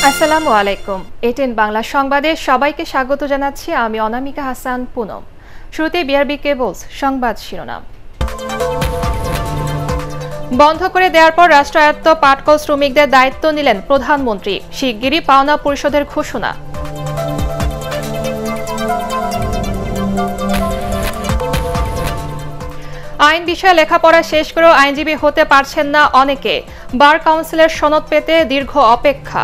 আসসালামু আলাইকুম। এটিএন বাংলা সংবাদে সবাইকে স্বাগত জানাচ্ছি আমি অনামিকা হাসান পুনম। শুরুতে বিআরবি কেবলস সংবাদ শিরোনাম। বন্ধ করে দেওয়ার পর রাষ্ট্রায়ত্ত পাটকল শ্রমিকদের দায়িত্ব নিলেন প্রধানমন্ত্রী, শিগগিরই পাওনা পরিশোধের ঘোষণা। আইন বিষয়ে লেখাপড়া শেষ করেও আইনজীবী হতে পারছেন না অনেকে, বার কাউন্সিলের সনদ পেতে দীর্ঘ অপেক্ষা।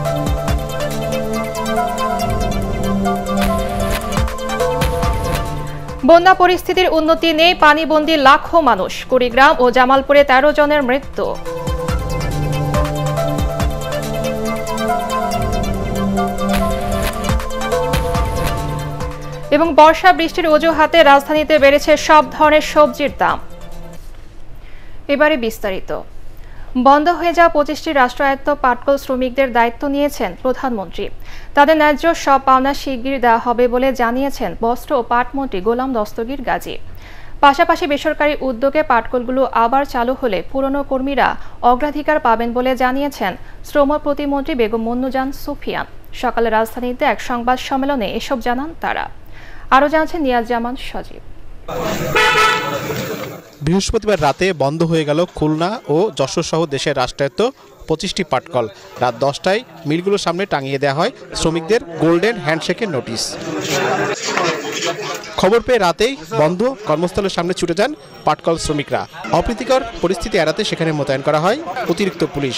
বন্যা পরিস্থিতির উন্নতি নেই, পানিবন্দী লাখো মানুষ, কুড়িগ্রাম ও জামালপুরে ১৩ জনের মৃত্যু। এবং বর্ষা বৃষ্টির অজুহাতে রাজধানীতে বেড়েছে সব ধরনের সবজির দাম। এবারে বিস্তারিত। বন্ধ হয়ে যাওয়া ২৫টি রাষ্ট্রায়ত্ত পাটকল শ্রমিকদের দায়িত্ব নিয়েছেন প্রধানমন্ত্রী। তাদের ন্যায্য সব পাওনা শিগগির দেওয়া হবে বলে জানিয়েছেন বস্ত্র ও পাটমন্ত্রী গোলাম দস্তগীর গাজী। পাশাপাশি বেসরকারি উদ্যোগে পাটকলগুলো আবার চালু হলে পুরনো কর্মীরা অগ্রাধিকার পাবেন বলে জানিয়েছেন শ্রম প্রতিমন্ত্রী বেগম মুন্নুজান সুফিয়ান। সকালে রাজধানীতে এক সংবাদ সম্মেলনে এসব জানান তারা। আরও জানাচ্ছেন নিয়াজ জামান সজীব। বৃহস্পতিবার রাতে বন্ধ হয়ে গেল খুলনা ও যশোর সহ দেশের রাষ্ট্রায়ত্ত ২৫টি পাটকল। রাত ১০টায় মিলগুলোর সামনে টাঙিয়ে দেওয়া হয় শ্রমিকদের গোল্ডেন হ্যান্ডশেকের নোটিশ। খবর পেয়ে রাতেই বন্ধ কর্মস্থলের সামনে ছুটে যান পাটকল শ্রমিকরা। অপ্রীতিকর পরিস্থিতি এড়াতে সেখানে মোতায়েন করা হয় অতিরিক্ত পুলিশ।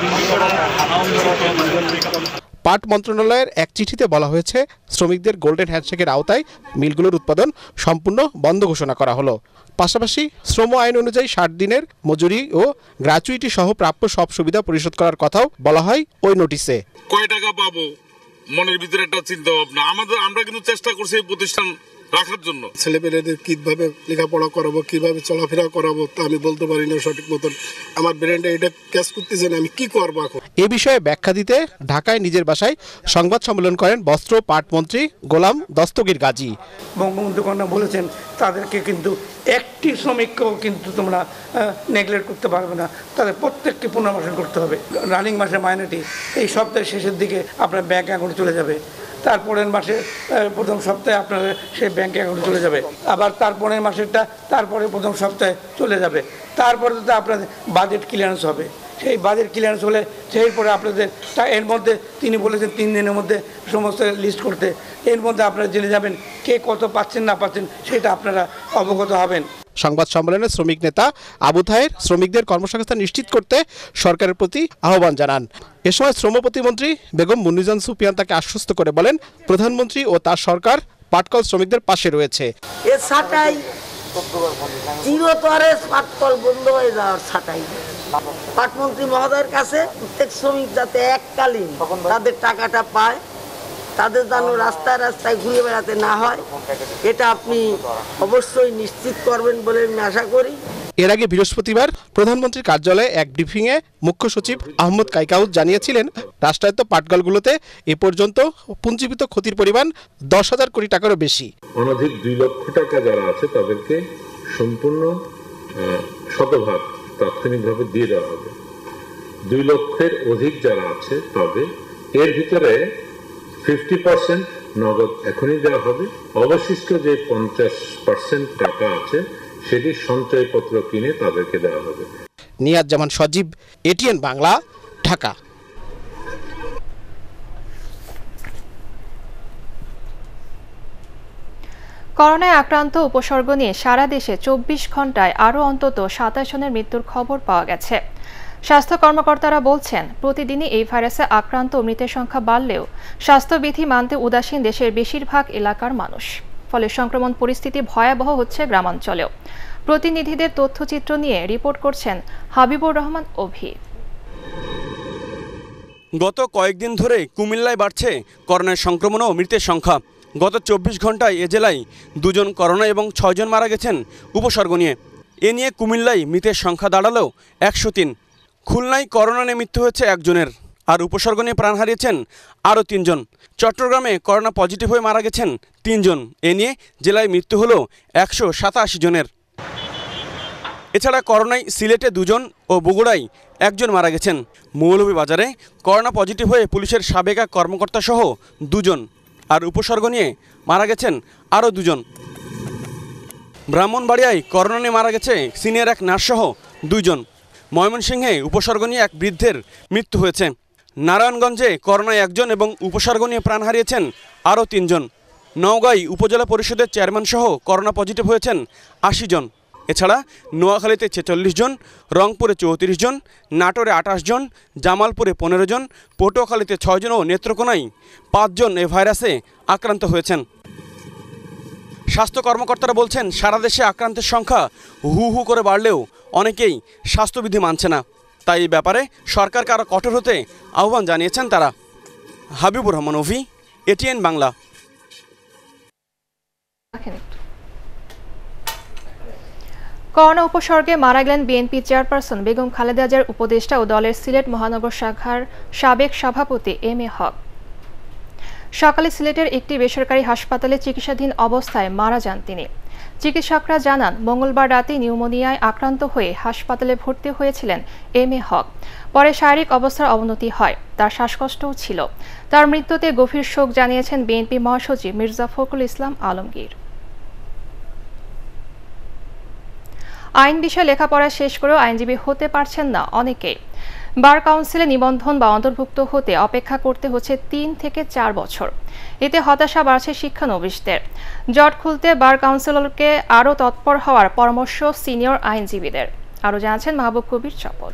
পাট মন্ত্রণালয়ের এক চিঠিতে বলা হয়েছে, শ্রমিকদের গোল্ডেন হ্যান্ডশেকের আওতায় মিলগুলোর উৎপাদন সম্পূর্ণ বন্ধ ঘোষণা করা হলো। পাশাপাশি শ্রম আইন অনুযায়ী ৬০ দিনের মজুরি ও গ্র্যাচুইটি সহ প্রাপ্য সব সুবিধা পরিশোধ করার কথাও বলা হয় ওই নোটিশে। কয় টাকা পাবো মনের ভিতরে একটা চিন্তা ভাবনা। আমরা কিন্তু চেষ্টা করছি এই প্রতিষ্ঠান রাখার জন্য। ছেলেমেয়েদের কিভাবে লেখাপড়া করাবো, কিভাবে চলাফেরা করাবো তা আমি বলতে পারি না সঠিক মতন। আমার ব্রেনটা এটা ক্যাচ করতেছে না, আমি কি করবো এখন। এ বিষয়ে ব্যাখ্যা দিতে ঢাকায় নিজের বাসায় সংবাদ সম্মেলন করেন বস্ত্র পাট মন্ত্রী গোলাম দস্তগীর গাজী। বঙ্গবন্ধু কন্যা বলেছেন তাদেরকে কিন্তু একটি শ্রমিককেও কিন্তু তোমরা নেগলেক্ট করতে পারবে না, তাদের প্রত্যেককে পুনর্বাসন করতে হবে। রানিং মাসে মাইনেটি এই সপ্তাহের শেষের দিকে আপনার ব্যাংক অ্যাকাউন্টে চলে যাবে, তারপরের মাসে প্রথম সপ্তাহে আপনার সেই ব্যাংক অ্যাকাউন্টে চলে যাবে, আবার তারপরের মাসেরটা তারপরে প্রথম সপ্তাহে চলে যাবে। তারপরে তো আপনাদের বাজেট ক্লিয়ারেন্স হবে, সেই বাজেট ক্লিয়ারেন্স হলে সেই পরে আপনাদের এর মধ্যে তিনি বলেছেন ৩ দিনের মধ্যে সমস্ত লিস্ট করতে। এর মধ্যে আপনারা জেনে যাবেন কে কত পাচ্ছেন না পাচ্ছেন, সেটা আপনারা অবগত হবেন। সংবাদ সম্মেলনে শ্রমিক নেতা আবু তাহের শ্রমিকদের কর্মসংস্থান নিশ্চিত করতে সরকারের প্রতি আহ্বান জানান। এ সময় শ্রম প্রতিমন্ত্রী বেগম মুন্নুজান সুফিয়ান তাকে আশ্বস্ত করে বলেন, প্রধানমন্ত্রী ও তার সরকার পাটকল শ্রমিকদের পাশে রয়েছে। পাটকল বন্ধ হয়ে যাওয়ার ছাঁটাই পাটমন্ত্রী মহোদয়ের কাছে প্রত্যেক শ্রমিক যাতে এককালীন তাদের টাকাটা পায়, তাদের যেন রাস্তায় রাস্তায় ঘুরে বেড়াতে না হয়, এটা আপনি অবশ্যই নিশ্চিত করবেন বলে আমি আশা করি। এর আগে বৃহস্পতিবার প্রধানমন্ত্রীর কার্যালয়ে এক ব্রিফিংয়ে মুখ্য সচিব আহমদ কাইকাউদ জানিয়েছিলেন, রাষ্ট্রায়ত্ত পাটকলগুলোতে এ পর্যন্ত পুঞ্জীভূত ক্ষতির পরিমাণ ১০,০০০ কোটি টাকারও বেশি। অনধিক ২ লক্ষ টাকা যারা আছে তাদেরকে সম্পূর্ণ শতভাগ তাৎক্ষণিকভাবে দিয়ে দেওয়া হবে। ২ লক্ষের অধিক যারা আছে তবে এর ভিতরে 50% নগদ এখনই দেওয়া হবে। অবশিষ্ট যে 50% টাকা আছে সেটি সঞ্চয়পত্র কিনে তাদেরকে দেওয়া হবে। নিয়াজ জামান সজীব, এটিএন বাংলা, ঢাকা। করোনায় আক্রান্ত উপসর্গ নিয়ে সারা দেশে ২৪ ঘন্টায় আরও অন্তত ২৭ জনের মৃত্যুর খবর পাওয়া গেছে। স্বাস্থ্য কর্মকর্তারা বলছেন, প্রতিদিনই এই ভাইরাসে আক্রান্ত ও মৃতের সংখ্যা বাড়লেও স্বাস্থ্যবিধি মানতে উদাসীন দেশের বেশিরভাগ এলাকার মানুষ। ফলে সংক্রমণ পরিস্থিতি ভয়াবহ হচ্ছে গ্রামাঞ্চলেও। প্রতিনিধিদের তথ্যচিত্র নিয়ে রিপোর্ট করছেন হাবিবুর রহমান অভি। গত কয়েকদিন ধরে কুমিল্লায় বাড়ছে করোনার সংক্রমণ ও মৃতের সংখ্যা। গত ২৪ ঘন্টায় এ জেলায় ২ জন করোনা এবং ৬ জন মারা গেছেন উপসর্গ নিয়ে। এ নিয়ে কুমিল্লায় মৃতের সংখ্যা দাঁড়ালেও ১০৩। খুলনায় করোনা নিয়ে মৃত্যু হয়েছে ১ জনের, আর উপসর্গ নিয়ে প্রাণ হারিয়েছেন আরও ৩ জন। চট্টগ্রামে করোনা পজিটিভ হয়ে মারা গেছেন ৩ জন। এ নিয়ে জেলায় মৃত্যু হলো ১৮৭ জনের। এছাড়া করোনায় সিলেটে 2 জন, ও বগুড়ায় একজন মারা গেছেন। মৌলভীবাজারে করোনা পজিটিভ হয়ে পুলিশের সাবেক এক কর্মকর্তা সহ 2 জন, আর উপসর্গ নিয়ে মারা গেছেন আরও 2 জন। ব্রাহ্মণবাড়িয়ায় করোনা নিয়ে মারা গেছে সিনিয়র এক নার্স সহ 2 জন। ময়মনসিংহে উপসর্গ নিয়ে এক বৃদ্ধের মৃত্যু হয়েছে। নারায়ণগঞ্জে করোনায় 1 জন এবং উপসর্গ নিয়ে প্রাণ হারিয়েছেন আরও 3 জন। নওগাঁয় উপজেলা পরিষদের চেয়ারম্যান সহ করোনা পজিটিভ হয়েছেন 80 জন। এছাড়া নোয়াখালীতে 46 জন, রংপুরে 34 জন, নাটোরে 28 জন, জামালপুরে 15 জন, পটুয়াখালীতে 6 জন ও নেত্রকোনায় 5 জন এ ভাইরাসে আক্রান্ত হয়েছেন। স্বাস্থ্য কর্মকর্তারা বলছেন, সারা দেশে আক্রান্তের সংখ্যা হু হু করে বাড়লেও অনেকেই স্বাস্থ্যবিধি মানছে না। তাই এই ব্যাপারে সরকারকে আরও কঠোর হতে আহ্বান জানিয়েছেন তারা। হাবিবুর রহমান অভি, এটিএন বাংলা। করোনা উপসর্গে মারা গেলেন বিএনপি চেয়ারপারসন বেগম খালেদা জিয়ার উপদেষ্টা ও দলের সিলেট মহানগর শাখার সাবেক সভাপতি এম এ হক। সকালে সিলেটের একটি বেসরকারি হাসপাতালে চিকিৎসাধীন অবস্থায় মারা যান তিনি। চিকিৎসকরা জানান, মঙ্গলবার রাতে নিউমোনিয়ায় আক্রান্ত হয়ে হাসপাতালে ভর্তি হয়েছিলেন এম এ হক। পরে শারীরিক অবস্থার অবনতি হয়, তার শ্বাসকষ্টও ছিল। তার মৃত্যুতে গভীর শোক জানিয়েছেন বিএনপি মহাসচিব মির্জা ফখরুল ইসলাম আলমগীর। আইন বিষয়ে লেখাপড়া শেষ করেও আইনজীবী হতে পারছেন না অনেকেই। বার কাউন্সিলে নিবন্ধন বা অন্তর্ভুক্ত হতে অপেক্ষা করতে হচ্ছে 3 থেকে 4 বছর। এতে হতাশা বাড়ছে শিক্ষানবিশদের। জট খুলতে বার কাউন্সিলরকে আরও তৎপর হওয়ার পরামর্শ সিনিয়র আইনজীবীদের। আরও জানাচ্ছেন মাহবুব কবির চপল।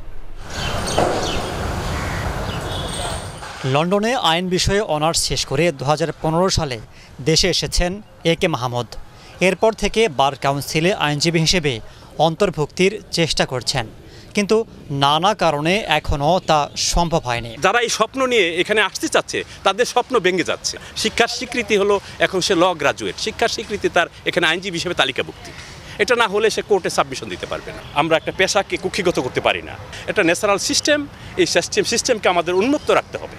লন্ডনে আইন বিষয়ে অনার্স শেষ করে 2015 সালে দেশে এসেছেন এ কে মাহমুদ। এরপর থেকে বার কাউন্সিলে আইনজীবী হিসেবে অন্তর্ভুক্তির চেষ্টা করছেন, কিন্তু নানা কারণে এখনও তা সম্ভব হয়নি। যারা এই স্বপ্ন নিয়ে এখানে আসতে চাচ্ছে তাদের স্বপ্ন ভেঙে যাচ্ছে। শিক্ষার স্বীকৃতি হলো এখন সে ল গ্রাজুয়েট, শিক্ষার স্বীকৃতি তার এখানে আইনজীবী হিসেবে তালিকাভুক্তি। এটা না হলে সে কোর্টে সাবমিশন দিতে পারবে না। আমরা একটা পেশাকে কুক্ষিগত করতে পারি না, এটা ন্যাশনাল সিস্টেম। এই সিস্টেমকে আমাদের উন্মুক্ত রাখতে হবে।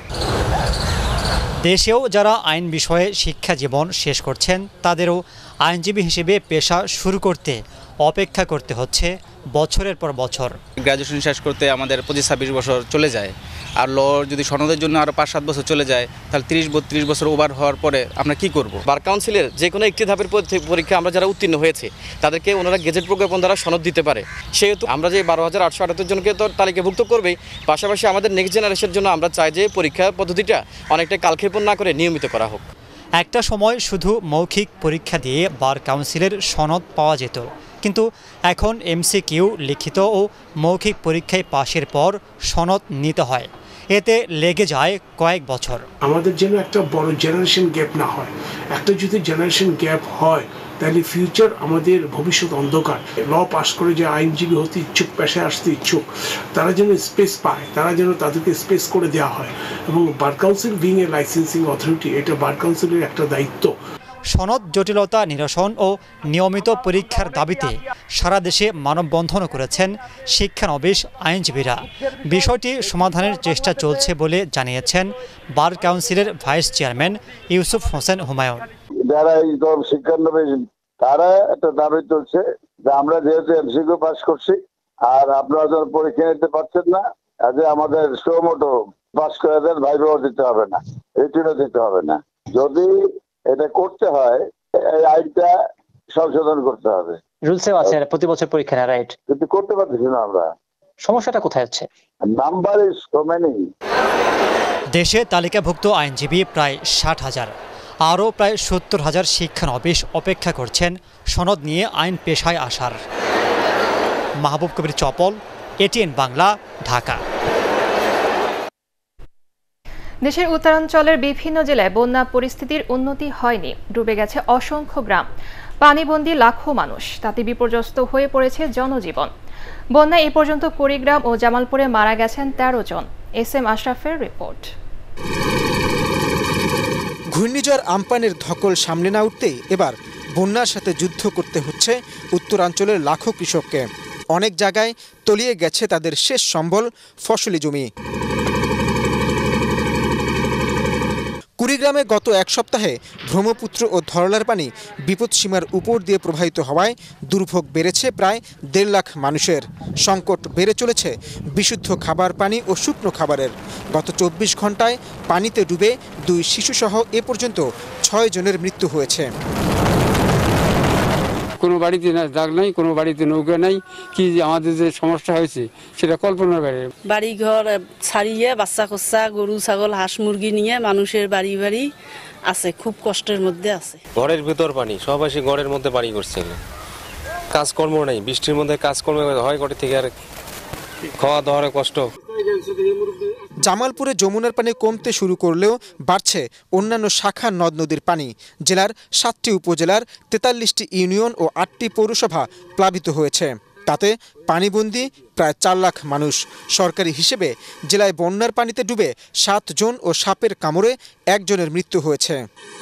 দেশেও যারা আইন বিষয়ে শিক্ষা জীবন শেষ করছেন তাদেরও আইনজীবী হিসেবে পেশা শুরু করতে অপেক্ষা করতে হচ্ছে বছরের পর বছর। গ্র্যাজুয়েশন শেষ করতে আমাদের 25-26 বছর চলে যায়, আর ল যদি সনদের জন্য আরও 5-7 বছর চলে যায়, তাহলে 30-32 বছর ওভার হওয়ার পরে আমরা কি করব? বার কাউন্সিলের যে কোনো একটি ধাপের পরীক্ষা আমরা যারা উত্তীর্ণ হয়েছে তাদেরকে ওনারা গেজেট প্রজ্ঞাপন দ্বারা সনদ দিতে পারে। সেহেতু আমরা যে 12,878 জনকে তো তালিকাভুক্ত করবেই, পাশাপাশি আমাদের নেক্সট জেনারেশনের জন্য আমরা চাই যে পরীক্ষা পদ্ধতিটা অনেকটা কালক্ষেপণ না করে নিয়মিত করা হোক। একটা সময় শুধু মৌখিক পরীক্ষা দিয়ে বার কাউন্সিলের সনদ পাওয়া যেত, কিন্তু এখন এমসিকিউ, লিখিত ও মৌখিক পরীক্ষায় পাশের পর সনদ নিতে হয়। এতে লেগে যায় কয়েক বছর। আমাদের যেন একটা বড় জেনারেশন গ্যাপ না হয়। একটা যদি জেনারেশন গ্যাপ হয় তাহলে ফিউচার আমাদের ভবিষ্যৎ অন্ধকার। ল পাস করে যে আইনজীবী হতে ইচ্ছুক, পেশায় আসতে ইচ্ছুক, তারা যেন স্পেস পায়, তারা যেন তাদেরকে স্পেস করে দেওয়া হয়। এবং bar council being a licensing authority, এটা বার কাউন্সিলের একটা দায়িত্ব। সনদ জটিলতা নিরসন ও নিয়মিত পরীক্ষার দাবিতে সারা দেশে মানববন্ধন করেছেন শিক্ষানবিশ আইনজীবীরা। বিষয়টি সমাধানের চেষ্টা চলছে বলে জানিয়েছেন বার কাউন্সিলের ভাইস চেয়ারম্যান ইউসুফ হোসেন হুমায়ুন। যারা এই শিক্ষানবিশ তারা একটা দাবি তুলছে যে আমরা যেহেতু এমসিকিউ পাস করছি আর আপনারা যখন পরীক্ষা নিতে পারছেন না, আজকে আমাদের সুমোটো পাস করে দেন, ভাইভাও দিতে হবে না, রিটিনও দিতে হবে না। যদি এটা করতে হয় এই আইনটা সংশোধন করতে হবে। রুলসেও আছে প্রতি বছর পরীক্ষা নেওয়া, রাইট? কিন্তু করতে পারতেছি না আমরা। সমস্যাটা কোথায় হচ্ছে? Number is so many. দেশে তালিকাভুক্ত আইনজীবী প্রায় 60,000। আরও প্রায় 70,000 শিক্ষানবিশ অপেক্ষা করছেন সনদ নিয়ে আইন পেশায় আসার। মাহবুব কবির চপল, এটিএন বাংলা, ঢাকা। দেশের উত্তরাঞ্চলের বিভিন্ন জেলায় বন্যা পরিস্থিতির উন্নতি হয়নি। ডুবে গেছে অসংখ্য গ্রাম, পানিবন্দী লাখো মানুষ, তাতে বিপর্যস্ত হয়ে পড়েছে জনজীবন। বন্যায় এ পর্যন্ত কুড়িগ্রাম ও জামালপুরে মারা গেছেন 13 জন। SM আশরাফের report. ঘূর্ণিঝড় আম্পানের ধকল সামলে না উঠতেই এবার বন্যার সাথে যুদ্ধ করতে হচ্ছে উত্তরাঞ্চলের লাখো কৃষককে। অনেক জায়গায় তলিয়ে গেছে তাদের শেষ সম্বল ফসলি জমি। কুড়িগ্রামে গত এক সপ্তাহে ব্রহ্মপুত্র ও ধরলার পানি বিপদসীমার উপর দিয়ে প্রবাহিত হওয়ায় দুর্ভোগ বেড়েছে প্রায় 1.5 লাখ মানুষের। সংকট বেড়ে চলেছে বিশুদ্ধ খাবার পানি ও শুকনো খাবারের। গত 24 ঘন্টায় পানিতে ডুবে 2 শিশুসহ এ পর্যন্ত 6 জনের মৃত্যু হয়েছে। কোনো বাড়িতে দাগ নাই, কোনো বাড়িতে নৌকা নাই, কি আমাদের যে সমস্যা হয়েছে সেটা কল্পনার বাইরে। বাড়ি ঘর ছাড়িয়ে বাচ্চা কোচ্চা গরু ছাগল হাঁস মুরগি নিয়ে মানুষের বাড়ি বাড়ি আছে, খুব কষ্টের মধ্যে আছে। ঘরের ভিতর পানি, সবাই ঘরের মধ্যে বাড়ি করছে, কাজকর্ম নেই, বৃষ্টির মধ্যে কাজকর্ম হয় করে থেকে আর খাওয়া দাওয়ার কষ্ট। জামালপুরে যমুনার পানি কমতে শুরু করলেও বাড়ছে অন্যান্য শাখা নদ নদীর পানি। জেলার 7টি উপজেলার 43টি ইউনিয়ন ও 8টি পৌরসভা প্লাবিত হয়েছে। তাতে পানিবন্দী প্রায় 4 লাখ মানুষ। সরকারি হিসেবে জেলায় বন্যার পানিতে ডুবে 7 জন ও সাপের কামড়ে 1 জনের মৃত্যু হয়েছে।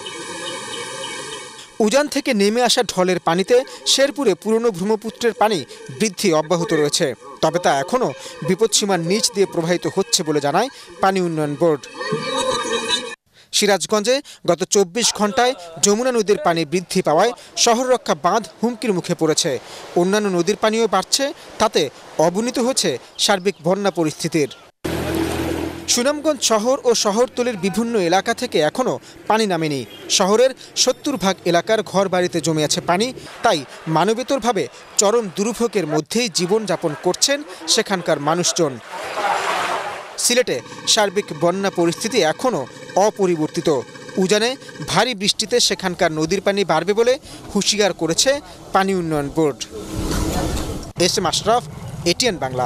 উজান থেকে নেমে আসা ঢলের পানিতে শেরপুরে পুরনো ব্রহ্মপুত্রের পানি বৃদ্ধি অব্যাহত রয়েছে, তবে তা এখনও বিপদসীমার নিচ দিয়ে প্রবাহিত হচ্ছে বলে জানায় পানি উন্নয়ন বোর্ড। সিরাজগঞ্জে গত 24 ঘন্টায় যমুনা নদীর পানি বৃদ্ধি পাওয়ায় শহররক্ষা বাঁধ হুমকির মুখে পড়েছে। অন্যান্য নদীর পানিও বাড়ছে, তাতে অবনতি হচ্ছে সার্বিক বন্যা পরিস্থিতির। সুনামগঞ্জ শহর ও শহরতলির বিভিন্ন এলাকা থেকে এখনও পানি নামেনি। শহরের 70% এলাকার ঘর বাড়িতে জমে আছে পানি, তাই মানবেতরভাবে চরম দুর্ভোগের মধ্যেই জীবনযাপন করছেন সেখানকার মানুষজন। সিলেটে সার্বিক বন্যা পরিস্থিতি এখনও অপরিবর্তিত। উজানে ভারী বৃষ্টিতে সেখানকার নদীর পানি বাড়বে বলে হুঁশিয়ার করেছে পানি উন্নয়ন board. S M. Ashraf, ATN Bangla.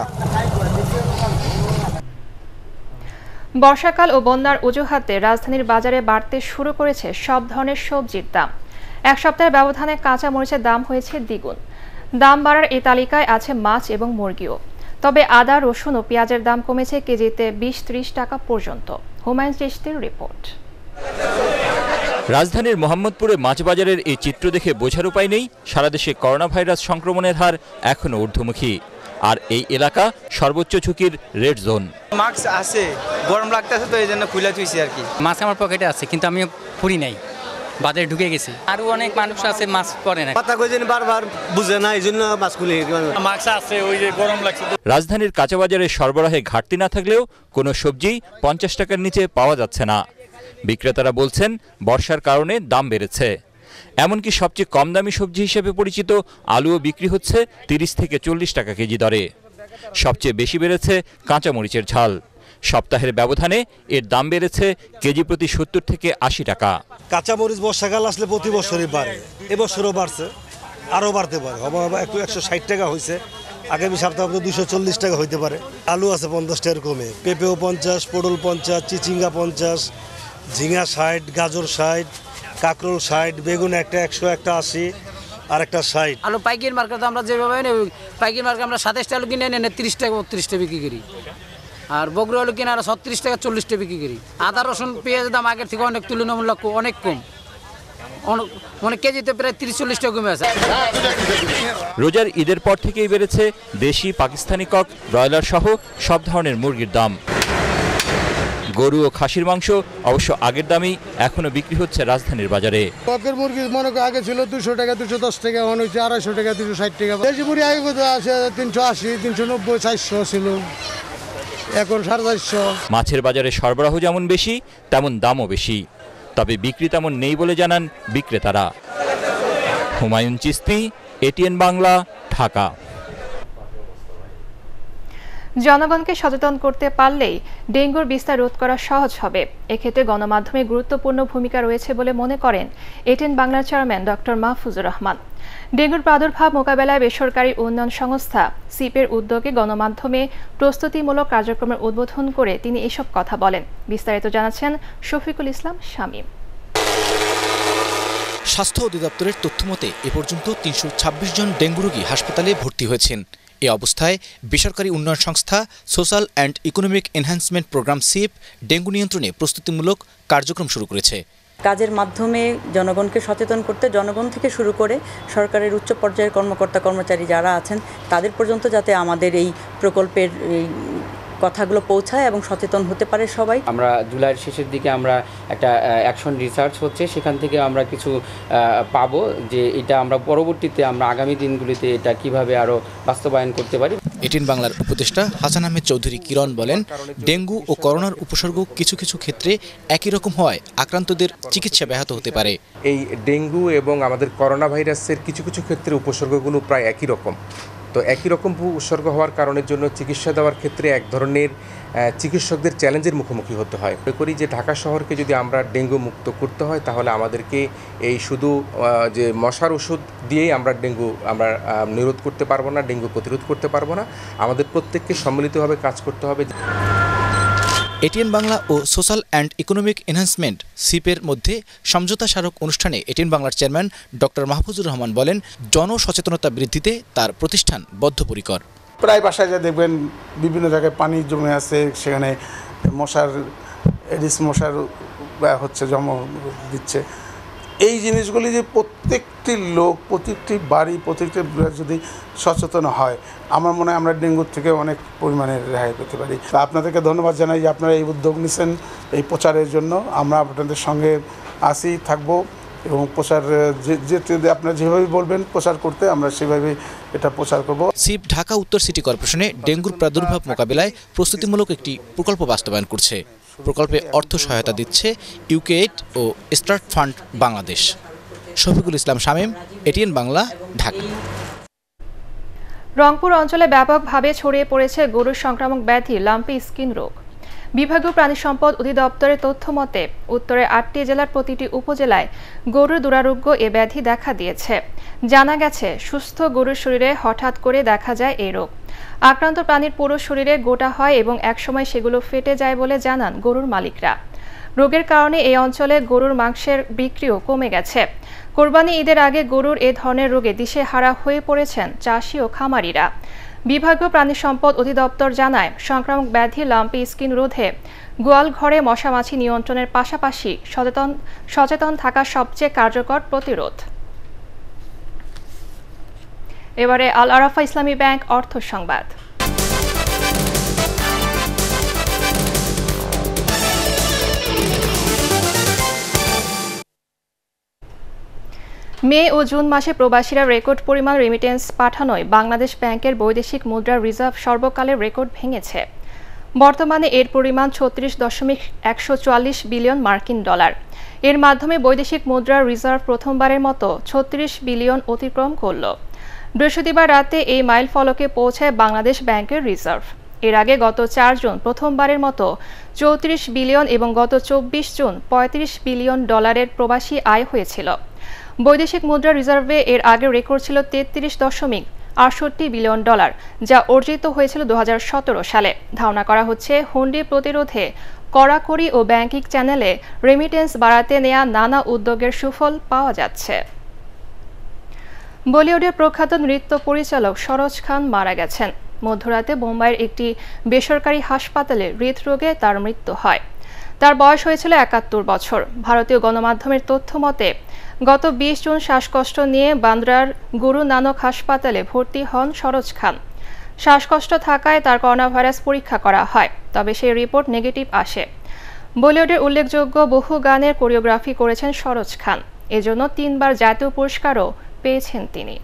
বর্ষাকাল ও বন্যার অজুহাতে রাজধানীর বাজারে বাড়তে শুরু করেছে সব ধরনের সবজির দাম। এক সপ্তাহের ব্যবধানে কাঁচা মরিচের দাম হয়েছে দ্বিগুণ। দাম বাড়ার এই তালিকায় আছে মাছ এবং মুরগিও। তবে আদা, রসুন ও পেঁয়াজের দাম কমেছে কেজিতে 20-30 টাকা পর্যন্ত। হুমায়ুন চিশতির রিপোর্ট। রাজধানীর মোহাম্মদপুরে মাছ বাজারের এই চিত্র দেখে বোঝার উপায় নেই সারা দেশে করোনা ভাইরাস সংক্রমণের হার এখনো ঊর্ধ্বমুখী। আর এই এলাকা সর্বোচ্চ ঝুঁকির রেড জোন। মাস্ক আছে, গরম লাগতেছে তো এই জন্য খুলে তুইছি আর কি। মাছ আমার পকেটে আছে কিন্তু আমি পরি নাই, বাজারে ঢুকে গেছি। আরো অনেক মানুষ আছে মাছ পরে না, কথা কইছেন বারবার বুঝে না, এই জন্য মাছ খুলে মাস্ক আছে, ওই যে গরম লাগছে। রাজধানীর কাঁচা বাজারে সরবরাহে ঘাটতি না থাকলেও কোনো সবজি 50 টাকার নিচে পাওয়া যাচ্ছে না। বিক্রেতারা বলছেন বর্ষার কারণে দাম বেড়েছে। এমনকি সবচেয়ে কম দামি সবজি হিসেবে পরিচিত আলুও বিক্রি হচ্ছে 30 থেকে 40 টাকা কেজি দরে। সবচেয়ে বেশি বেড়েছে কাঁচামরিচের ঝাল। সপ্তাহের ব্যবধানে এর দাম বেড়েছে কেজি প্রতি 70 থেকে 80 টাকা। কাঁচামরিচ বর্ষাকাল আসলে প্রতি বছরই বাড়ে, এবছরও বাড়ছে, আরও বাড়তে পারে। একটু 160 টাকা হয়েছে, আগামী সপ্তাহে 240 টাকা হইতে পারে। আলু আছে 50 টাকার কমে, পেঁপেও 50, পটল 50, চিচিঙ্গা 50, ঝিঙা 60, গাজর 60, কাঁকরোল 60, বেগুন একটা 100, একটা 80, আর একটা 60। আলু পাইকারি মার্কেটে আমরা যেভাবে পাইকারি মার্কেটে আমরা 27 টাকা কিনে এনে 30 টাকা 32 টাকা বিক্রি করি, আর বগুড়া আলু কিনে 36 টাকা 40 টাকা বিক্রি করি। আদা, রসুন, পেঁয়াজের দাম আগের থেকে অনেক তুলনামূলক অনেক কম, মানে কেজিতে প্রায় 30-40 টাকা কমে আছে। রোজার ঈদের পর থেকেই বেড়েছে দেশি, পাকিস্তানি কক, ব্রয়লার সহ সব ধরনের মুরগির দাম। গরু ও খাসির মাংস অবশ্য আগের দামেই এখনো বিক্রি হচ্ছে রাজধানীর বাজারে। ককের মুরগি মনে করো আগে ছিল 200 টাকা, 210 টাকা, এখন হচ্ছে 250 টাকা, 260 টাকা। দেশি মুরগি আগে কত আছে 380, 390, 400 ছিল, এখন 450। মাছের বাজারে সরবরাহ যেমন বেশি তেমন দামও বেশি, তবে বিক্রি তেমন নেই বলে জানান বিক্রেতারা। হুমায়ুন চিশতি, এটিএন বাংলা, ঢাকা। জনগণকে সচেতন করতে পারলেই ডেঙ্গুর বিস্তার রোধ করা সহজ হবে। এক্ষেত্রে গণমাধ্যমের গুরুত্বপূর্ণ ভূমিকা রয়েছে বলে মনে করেন এটিএন বাংলার চেয়ারম্যান ডক্টর মাহফুজুর রহমান। ডেঙ্গুর প্রাদুর্ভাব মোকাবেলায় বেসরকারি উন্নয়ন সংস্থা সিপের উদ্যোগে গণমাধ্যমে প্রস্তুতিমূলক কার্যক্রমের উদ্বোধন করে তিনি এসব কথা বলেন। বিস্তারিত জানাচ্ছেন শফিকুল ইসলাম শামীম। স্বাস্থ্য অধিদপ্তরের তথ্যমতে এ পর্যন্ত 326 জন ডেঙ্গু রোগী হাসপাতালে ভর্তি হয়েছেন। এ অবস্থায় বেসরকারি উন্নয়ন সংস্থা social and economic enhancement programme SEEP dengue নিয়ন্ত্রণে প্রস্তুতিমূলক কার্যক্রম শুরু করেছে। কাজের মাধ্যমে জনগণকে সচেতন করতে, জনগণ থেকে শুরু করে সরকারের উচ্চ পর্যায়ের কর্মকর্তা কর্মচারী যারা আছেন তাদের পর্যন্ত যাতে আমাদের এই প্রকল্পের কথাগুলো পৌঁছায় এবং সচেতন হতে পারে সবাই। আমরা জুলাইয়ের শেষের দিকে আমরা একটা অ্যাকশন রিসার্চ হচ্ছে, সেখান থেকে আমরা কিছু পাবো যে এটা আমরা পরবর্তীতে আমরা আগামী দিনগুলিতে এটা কিভাবে আরও বাস্তবায়ন করতে পারি। এটিএন বাংলার উপদেষ্টা হাসান আহমেদ চৌধুরী কিরণ বলেন, ডেঙ্গু ও করোনার উপসর্গ কিছু কিছু ক্ষেত্রে একই রকম হয় আক্রান্তদের চিকিৎসা ব্যাহত হতে পারে। এই ডেঙ্গু এবং আমাদের করোনা ভাইরাসের কিছু কিছু ক্ষেত্রে উপসর্গগুলো প্রায় একই রকম। তো একই রকম উপসর্গ হওয়ার কারণের জন্য চিকিৎসা দেওয়ার ক্ষেত্রে এক ধরনের চিকিৎসকদের চ্যালেঞ্জের মুখোমুখি হতে হয়। মনে করি যে ঢাকা শহরকে যদি আমরা ডেঙ্গু মুক্ত করতে হয় তাহলে আমাদেরকে এই শুধু যে মশার ওষুধ দিয়েই আমরা ডেঙ্গু নিরোধ করতে পারবো না, ডেঙ্গু প্রতিরোধ করতে পারবো না। আমাদের প্রত্যেককে সম্মিলিতভাবে কাজ করতে হবে। এটিএন বাংলা ও সোশ্যাল অ্যান্ড ইকোনমিক এনহ্যান্সমেন্ট সিপের মধ্যে সমঝোতা স্মারক অনুষ্ঠানে এটিএন বাংলার চেয়ারম্যান ডক্টর মাহফুজুর রহমান বলেন, জনসচেতনতা বৃদ্ধিতে তার প্রতিষ্ঠান বদ্ধপরিকর। প্রায় বাসায় যা দেখবেন বিভিন্ন জায়গায় পানি জমে আছে, সেখানে এডিস মশার হচ্ছে জমা দিচ্ছে। এই জিনিসগুলি যে প্রত্যেকটি লোক, প্রত্যেকটি বাড়ি, প্রত্যেকটি যদি সচেতন হয়, আমার মনে হয় আমরা ডেঙ্গুর থেকে অনেক পরিমাণে রেহাই পেতে পারি। আপনাদেরকে ধন্যবাদ জানাই যে আপনারা এই উদ্যোগ নিচ্ছেন এই প্রচারের জন্য। আমরা আপনাদের সঙ্গে আসি, থাকবো এবং প্রচার যে আপনারা যেভাবে বলবেন প্রচার করতে, আমরা সেভাবে এটা প্রচার করব। সিপ ঢাকা উত্তর সিটি কর্পোরেশনে ডেঙ্গুর প্রাদুর্ভাব মোকাবিলায় প্রস্তুতিমূলক একটি প্রকল্প বাস্তবায়ন করছে। প্রকল্পে অর্থ সহায়তা দিচ্ছে ইউকে8 ও start fund Bangladesh. Shafiqul Islam Shamim, ATN Bangla, Dhaka. Rangpur অঞ্চলে ব্যাপকভাবে ছড়িয়ে পড়েছে গরুর সংক্রামক ব্যাধি লাম্পি স্কিন রোগ। বিভাগীয় প্রাণী সম্পদ অধিদপ্তরের তথ্য মতে উত্তরের 8টি জেলার প্রতিটি উপজেলায় গরুর দুরারোগ্য এ ব্যাধি দেখা দিয়েছে। জানা গেছে, সুস্থ গরুর শরীরে হঠাৎ করে দেখা যায় এই রোগ। আক্রান্ত প্রাণীর পুরো শরীরে গোটা হয় এবং একসময় সেগুলো ফেটে যায় বলে জানান গরুর মালিকরা। রোগের কারণে এই অঞ্চলে গরুর মাংসের বিক্রিও কমে গেছে। কোরবানি ঈদের আগে গরুর এ ধরনের রোগে দিশেহারা হয়ে পড়েছেন চাষি ও খামারিরা। বিভাগীয় প্রাণী সম্পদ অধিদপ্তর জানায়, সংক্রামক ব্যাধি লাম্পি স্কিন রোধে গোয়াল ঘরে মশামাছি নিয়ন্ত্রণের পাশাপাশি সচেতন থাকা সবচেয়ে কার্যকর প্রতিরোধ। এবারে আল আরাফা ইসলামী ব্যাংক অর্থ সংবাদ। মে ও জুন মাসে প্রবাসীরা রেকর্ড পরিমাণ রেমিটেন্স পাঠানোয় বাংলাদেশ ব্যাংকের বৈদেশিক মুদ্রার রিজার্ভ সর্বকালের রেকর্ড ভেঙেছে। বর্তমানে এর পরিমাণ 36.144 বিলিয়ন মার্কিন ডলার। এর মাধ্যমে বৈদেশিক মুদ্রার রিজার্ভ প্রথমবারের মতো 36 বিলিয়ন অতিক্রম করল। বৃহস্পতিবার রাতে এই মাইল ফলকে পৌঁছায় বাংলাদেশ ব্যাংকের রিজার্ভ। এর আগে গত 4 জুন প্রথমবারের মতো 34 বিলিয়ন এবং গত 24 জুন 35 বিলিয়ন ডলারের প্রবাসী আয় হয়েছিল। বৈদেশিক মুদ্রা রিজার্ভে এর আগের রেকর্ড ছিল 33.68 বিলিয়ন ডলার, যা অর্জিত হয়েছিল 2017 সালে। ধারণা করা হচ্ছে, হুন্ডি প্রতিরোধে কড়াকড়ি ও ব্যাংকিং চ্যানেলে রেমিটেন্স বাড়াতে নেওয়া নানা উদ্যোগের সুফল পাওয়া যাচ্ছে। বলিউডের প্রখ্যাত নৃত্য পরিচালক সরোজ খান মারা গেছেন। মধ্যরাতে মুম্বাইয়ের একটি বেসরকারি হাসপাতালে হৃদরোগে তার মৃত্যু হয়। তার বয়স হয়েছিল 71 বছর। ভারতীয় গণমাধ্যমের তথ্য মতে গত 20 জুন শ্বাসকষ্ট নিয়ে বান্দ্রার গুরু নানক হাসপাতালে ভর্তি হন সরোজ খান। শ্বাসকষ্ট থাকায় তার করোনা ভাইরাস পরীক্ষা করা হয়, তবে সেই রিপোর্ট নেগেটিভ আসে। বলিউডের উল্লেখযোগ্য বহু গানের কোরিওগ্রাফি করেছেন সরোজ খান। এজন্য 3 বার জাতীয় পুরস্কারও পেয়েছেন তিনি।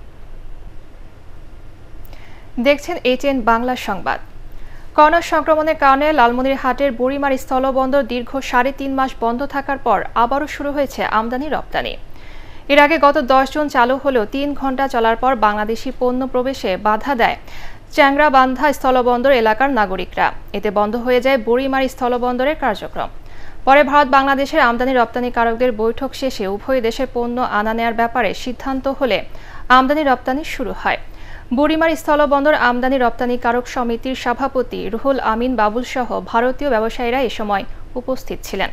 দেখছেন এটিএন বাংলা সংবাদ। করোনা সংক্রমণের কারণে লালমনিরহাটের বুড়িমার স্থলবন্দর দীর্ঘ 3.5 মাস বন্ধ থাকার পর আবারও শুরু হয়েছে আমদানি রপ্তানি। এর আগে গত 10 জুন চালু হলেও 3 ঘন্টা চলার পর বাংলাদেশি পণ্য প্রবেশে বাধা দেয় চ্যাংরাবান্ধা স্থলবন্দর এলাকার নাগরিকরা। এতে বন্ধ হয়ে যায় বুড়িমার স্থলবন্দরের কার্যক্রম। পরে ভারত বাংলাদেশের আমদানি রপ্তানিকারকদের বৈঠক শেষে উভয় দেশের পণ্য আনা নেয়ার ব্যাপারে সিদ্ধান্ত হলে আমদানি রপ্তানি শুরু হয়। বুড়িমার স্থলবন্দর আমদানি রপ্তানিকারক সমিতির সভাপতি রুহুল আমিন বাবুল সহ ভারতীয় ব্যবসায়ীরা এ সময় উপস্থিত ছিলেন।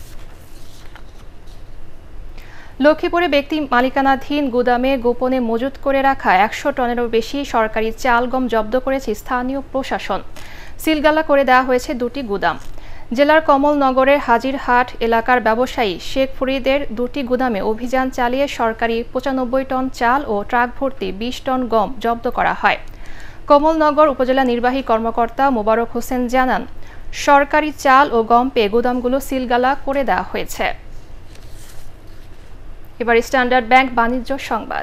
লক্ষ্মীপুরে ব্যক্তি মালিকানাধীন গুদামে গোপনে মজুত করে রাখা 100 টনেরও বেশি সরকারি চাল গম জব্দ করেছে স্থানীয় প্রশাসন। সিলগালা করে দেওয়া হয়েছে 2টি গুদাম। জেলার কমলনগরের হাজিরহাট এলাকার ব্যবসায়ী শেখ ফরিদের 2টি গুদামে অভিযান চালিয়ে সরকারি 95 টন চাল ও ট্রাক ভর্তি 20 টন গম জব্দ করা হয়। কমলনগর উপজেলা নির্বাহী কর্মকর্তা মোবারক হোসেন জানান, সরকারি চাল ও গম পেয়ে গুদামগুলো সিলগালা করে দেওয়া হয়েছে। এবার স্ট্যান্ডার্ড ব্যাংক বাণিজ্য সংবাদ।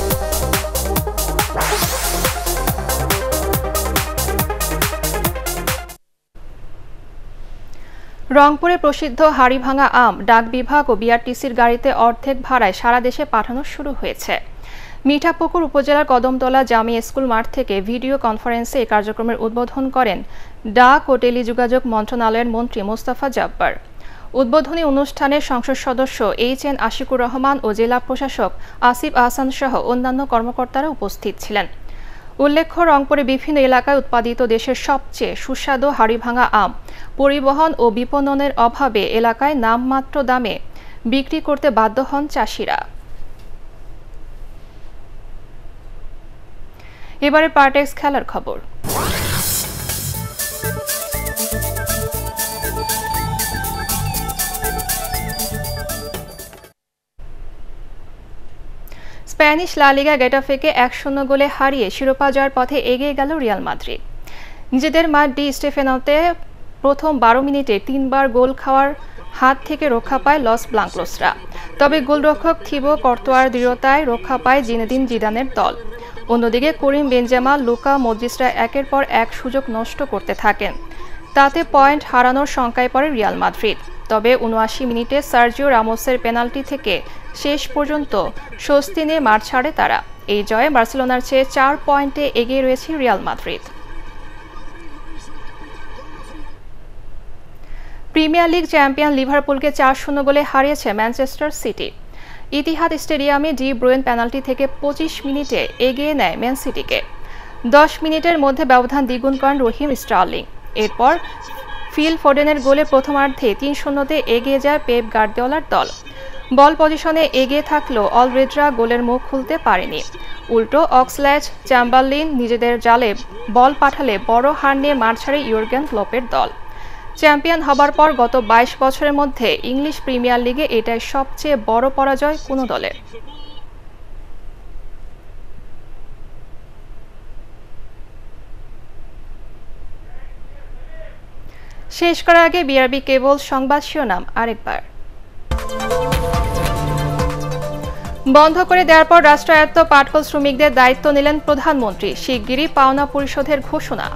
রংপুরে প্রসিদ্ধ হাড়িভাঙা আম ডাক বিভাগ ও বিআরটিসির গাড়িতে অর্ধেক ভাড়ায় সারা দেশে পাঠানো শুরু হয়েছে। মিঠাপুকুর উপজেলার কদমতলা জামিয়া স্কুল মাঠ থেকে ভিডিও কনফারেন্সে এই কার্যক্রমের উদ্বোধন করেন ডাক ও টেলিযোগাযোগ মন্ত্রণালয়ের মন্ত্রী মোস্তফা জব্বার। উদ্বোধনী অনুষ্ঠানে সংসদ সদস্য এইচ.এন. আশিকুর রহমান ও জেলা প্রশাসক আসিফ আহসান সহ অন্যান্য কর্মকর্তারা উপস্থিত ছিলেন। উল্লেখ্য, রংপুরে বিভিন্ন এলাকায় উৎপাদিত দেশের সবচেয়ে সুস্বাদু হাড়িভাঙা আম পরিবহন ও বিপণনের অভাবে এলাকায় নামমাত্র দামে বিক্রি করতে বাধ্য হন চাষিরা। এবারে পার্টেক্স খেলার খবর। স্প্যানিশ লা লিগা গেটাফেকে 1-0 গোলে হারিয়ে শিরোপা জয়ের পথে এগিয়ে গেল রিয়াল মাদ্রিদ। নিজেদের মাঠ ডি স্টেফেনোতে প্রথম 12 মিনিটে 3বার গোল খাওয়ার হাত থেকে রক্ষা পায় লস ব্লাঙ্কোসরা। তবে গোলরক্ষক থিবো কর্তোয়ার দৃঢ়তায় রক্ষা পায় জিনেদিন জিদানের দল। অন্যদিকে করিম বেনজেমা, লুকা মদ্রিচরা একের পর এক সুযোগ নষ্ট করতে থাকেন। তাতে পয়েন্ট হারানোর শঙ্কায় পড়ে রিয়াল মাদ্রিদ। তবে 79 মিনিটে সার্জিও রামোসের পেনাল্টি থেকে শেষ পর্যন্ত স্বস্তি নিয়ে মাঠ ছাড়ে তারা। এই জয়ে বার্সেলোনার চেয়ে 4 পয়েন্টে এগিয়ে রয়েছে Real Madrid. Premier League champion লিভারপুলকে 4-0 গোলে হারিয়েছে ম্যানচেস্টার সিটি। ইতিহাদ স্টেডিয়ামে ডি ব্রুয়েন পেনাল্টি থেকে 25 মিনিটে এগিয়ে নেয় ম্যান সিটিকে। 10 মিনিটের মধ্যে ব্যবধান দ্বিগুণ করেন রহিম স্টার্লিং। এরপর ফিল ফোডেনের গোলে প্রথমার্ধে 3-0-তে এগিয়ে যায় পেপ গার্দিওলার দল। বল পজিশনে এগিয়ে থাকলেও অলরেডরা গোলের মুখ খুলতে পারেনি। উল্টো অক্সল্যাচ চ্যাম্বারলিন নিজেদের জালে বল পাঠালে বড় হার নিয়ে মাঠ ছাড়ে ইয়র্গেন ক্লপের দল। চ্যাম্পিয়ন হবার পর গত 22 বছরের মধ্যে ইংলিশ প্রিমিয়ার লিগে এটাই সবচেয়ে বড় পরাজয় কোনো দলের। শেষ করার আগে বিআরবি কেবল সংবাদ শিরোনাম আরেকবার। বন্ধ করে দেওয়ার পর রাষ্ট্রায়ত্ত পাটকল শ্রমিকদের দায়িত্ব নিলেন প্রধানমন্ত্রী। শিগগিরই পাওনা পরিশোধের ঘোষণা।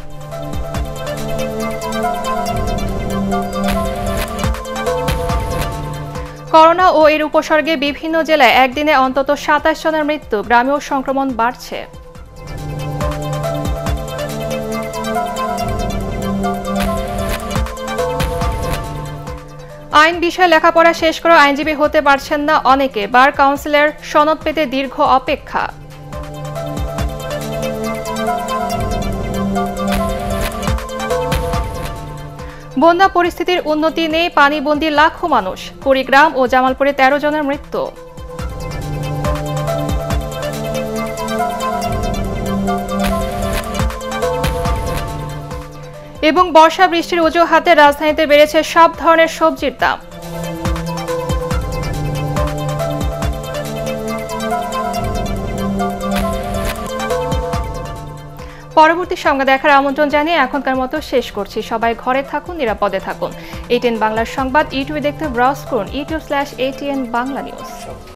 করোনা ও এর উপসর্গে বিভিন্ন জেলায় একদিনে অন্তত 27 জনের মৃত্যু। গ্রামেও সংক্রমণ বাড়ছে। আইন বিষয়ে লেখাপড়া শেষ করে আইনজীবী হতে পারছেন না অনেকে। বার কাউন্সিলের সনদ পেতে দীর্ঘ অপেক্ষা। বন্যা পরিস্থিতির উন্নতি নেই, পানিবন্দী লাখো মানুষ। কুড়িগ্রাম ও জামালপুরে 13 জনের মৃত্যু। এবং বর্ষা বৃষ্টির অজুহাতে রাজধানীতে বেড়েছে সব ধরনের সবজির দাম। পরবর্তী সংবাদ দেখার আমন্ত্রণ জানিয়ে এখনকার মতো শেষ করছি। সবাই ঘরে থাকুন, নিরাপদে থাকুন। ATN বাংলার সংবাদ ইউটিউবে দেখতে ব্রাউজ করুন youtube/ATN বাংলা নিউজ।